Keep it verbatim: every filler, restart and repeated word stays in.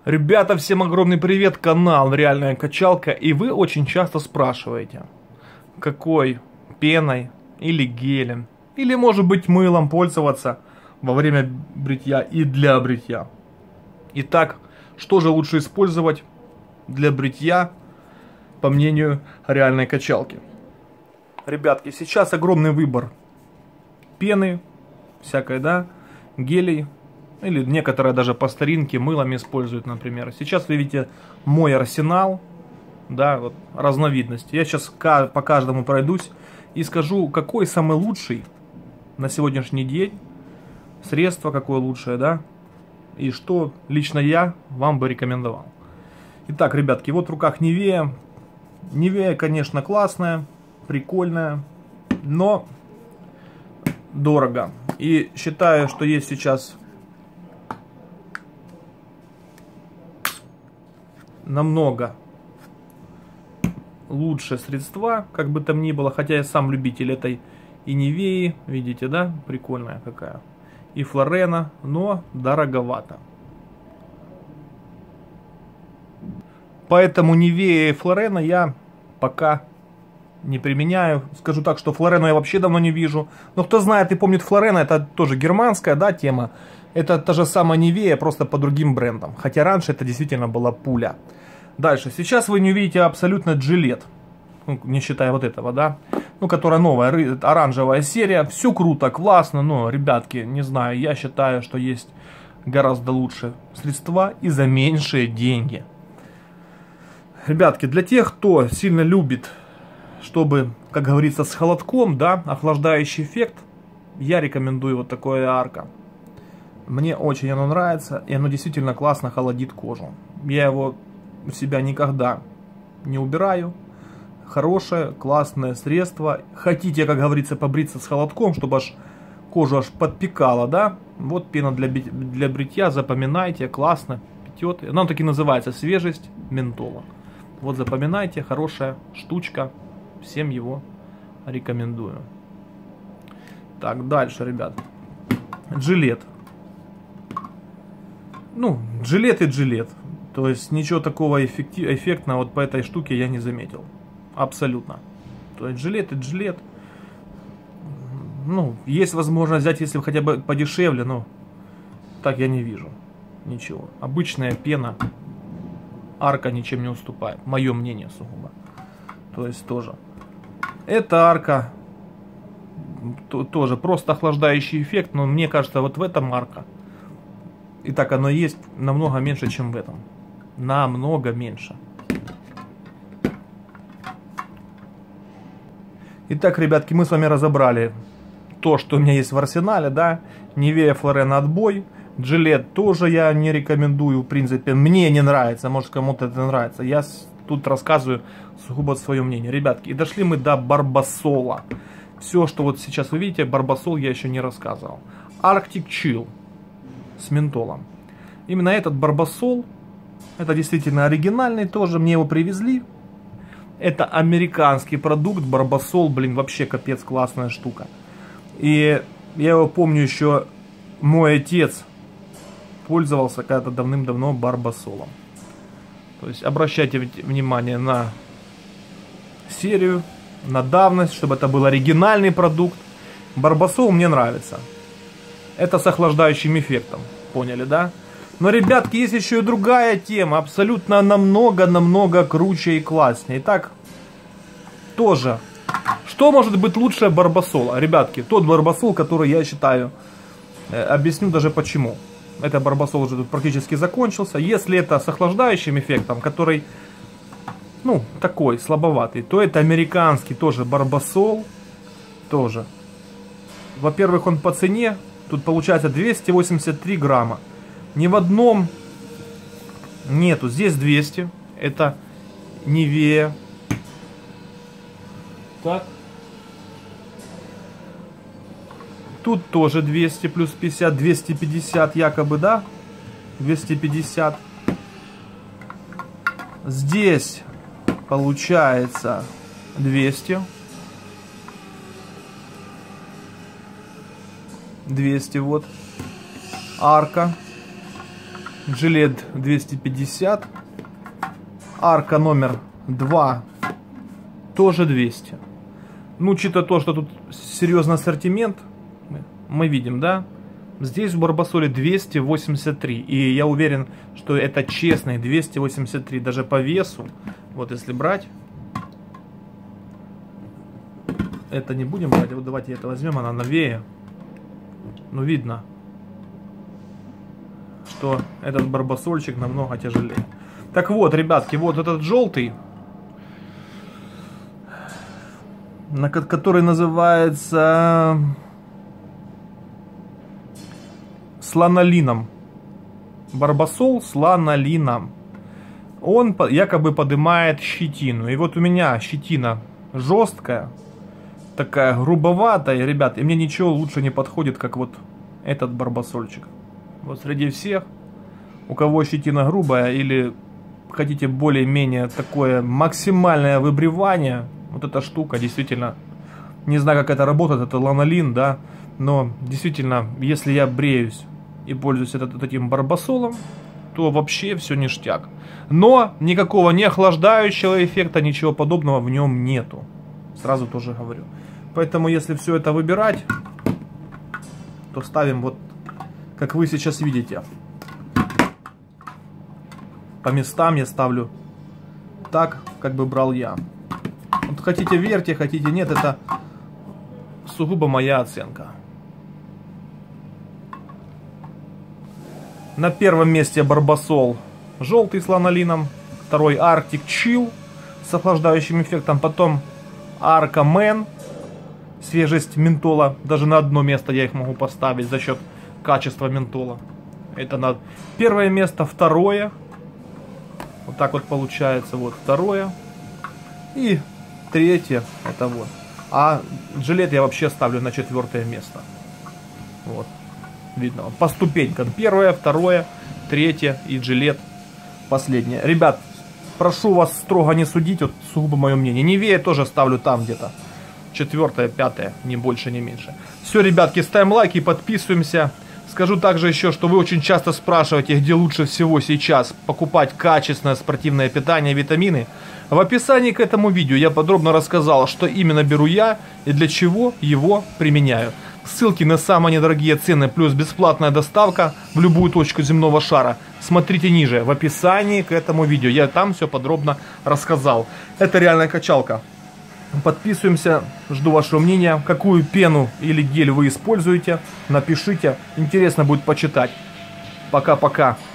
Ребята, всем огромный привет, канал Реальная Качалка, и вы очень часто спрашиваете, какой пеной или гелем, или может быть мылом пользоваться во время бритья и для бритья. Итак, что же лучше использовать для бритья, по мнению Реальной Качалки? Ребятки, сейчас огромный выбор пены, всякой, да, гелей. Или некоторые даже по старинке мылом используют, например. Сейчас вы видите мой арсенал, да, вот разновидности. Я сейчас по каждому пройдусь и скажу, какой самый лучший на сегодняшний день, средство какое лучшее, да, и что лично я вам бы рекомендовал. Итак, ребятки, вот в руках Nivea. Nivea, конечно, классная, прикольная, но дорого. И считаю, что есть сейчас намного лучше средства, как бы там ни было, хотя я сам любитель этой и Nivea, видите, да, прикольная какая, и Флорена, но дороговато. Поэтому Nivea и Флорена я пока не применяю. Скажу так, что Флорену я вообще давно не вижу. Но кто знает и помнит Флорена, это тоже германская, да, тема. Это та же самая Nivea, просто по другим брендам. Хотя раньше это действительно была пуля. Дальше. Сейчас вы не увидите абсолютно Gillette. Ну, не считая вот этого, да. Ну, которая новая, оранжевая серия. Все круто, классно. Но, ребятки, не знаю, я считаю, что есть гораздо лучше средства и за меньшие деньги. Ребятки, для тех, кто сильно любит, чтобы, как говорится, с холодком, да, охлаждающий эффект, я рекомендую вот такое Арка. Мне очень оно нравится, и оно действительно классно холодит кожу. Я его у себя никогда не убираю. Хорошее, классное средство. Хотите, как говорится, побриться с холодком, чтобы аж кожу аж подпекала, да? Вот пена для, для бритья, запоминайте, классно, пьет. Она таки называется свежесть ментола. Вот запоминайте, хорошая штучка. Всем его рекомендую. Так, дальше, ребят. Gillette. Ну, Gillette и Gillette. То есть ничего такого эффектив, эффектного вот по этой штуке я не заметил. Абсолютно. То есть Gillette и Gillette. Ну, есть возможность взять, если хотя бы подешевле, но так я не вижу. Ничего. Обычная пена. Арка ничем не уступает. Мое мнение сугубо. То есть тоже. Эта Арка то, тоже просто охлаждающий эффект, но мне кажется, вот в этом Арка. И так оно есть намного меньше, чем в этом. Намного меньше. Итак, ребятки, мы с вами разобрали то, что у меня есть в арсенале, да. Nivea, Флорена отбой. Gillette тоже я не рекомендую, в принципе. Мне не нравится, может кому-то это нравится. Я тут рассказываю сугубо свое мнение. Ребятки, и дошли мы до Барбасола. Все, что вот сейчас вы видите, Барбасол я еще не рассказывал. Arctic Chill с ментолом. Именно этот Барбасол, это действительно оригинальный тоже, мне его привезли. Это американский продукт, Барбасол, блин, вообще капец классная штука. И я его помню еще, мой отец пользовался когда-то давным-давно Барбасолом. То есть обращайте внимание на серию, на давность, чтобы это был оригинальный продукт. Барбасол мне нравится. Это с охлаждающим эффектом. Поняли, да? Но, ребятки, есть еще и другая тема. Абсолютно намного-намного круче и класснее. Итак, тоже. Что может быть лучше Барбасола? Ребятки, тот Барбасол, который я считаю, э, объясню даже почему. Это Барбасол уже тут практически закончился. Если это с охлаждающим эффектом, который, ну, такой, слабоватый, то это американский тоже Барбасол. Тоже. Во-первых, он по цене. Тут получается двести восемьдесят три грамма. Ни в одном нету. Здесь двести. Это Nivea. Так. Тут тоже двести плюс пятьдесят. двести пятьдесят якобы, да? двести пятьдесят. Здесь получается двести. двести вот. Арка. Gillette двести пятьдесят. Арка номер два тоже двести. Ну, учитывая то, что тут серьезный ассортимент, мы видим, да, здесь в Барбасоле двести восемьдесят три. И я уверен, что это честный двести восемьдесят три, даже по весу. Вот если брать, это не будем брать, вот давайте это возьмем, она новее. Ну, видно, что этот барбасольчик намного тяжелее. Так вот, ребятки, вот этот желтый, который называется с ланолином. Барбасол с ланолином. Он якобы поднимает щетину. И вот у меня щетина жесткая, такая грубоватая, ребят, и мне ничего лучше не подходит, как вот этот барбасольчик. Вот среди всех, у кого щетина грубая или хотите более-менее такое максимальное выбривание, вот эта штука действительно, не знаю, как это работает, это ланолин, да, но действительно, если я бреюсь и пользуюсь этот, вот этим барбасолом, то вообще все ништяк. Но никакого не охлаждающего эффекта, ничего подобного в нем нету. Сразу тоже говорю. Поэтому, если все это выбирать, то ставим вот, как вы сейчас видите. По местам я ставлю так, как бы брал я. Вот хотите верьте, хотите нет, это сугубо моя оценка. На первом месте барбасол желтый с ланолином, второй Arctic Chill с охлаждающим эффектом, потом Arca Man, свежесть ментола, даже на одно место я их могу поставить за счет качества ментола. Это на первое место, второе. Вот так вот получается, вот второе. И третье, это вот. А Gillette я вообще ставлю на четвертое место. Вот. Видно, по ступенькам. Первое, второе, третье и Gillette последнее. Ребят, прошу вас строго не судить, вот сугубо мое мнение. Nivea тоже ставлю там где-то. Четвертое, пятое, ни больше, ни меньше. Все, ребятки, ставим лайки, подписываемся. Скажу также еще, что вы очень часто спрашиваете, где лучше всего сейчас покупать качественное спортивное питание, витамины. В описании к этому видео я подробно рассказал, что именно беру я и для чего его применяю. Ссылки на самые недорогие цены плюс бесплатная доставка в любую точку земного шара смотрите ниже, в описании к этому видео. Я там все подробно рассказал. Это реальная качалка. Подписываемся, жду вашего мнения, какую пену или гель вы используете, напишите, интересно будет почитать. Пока-пока.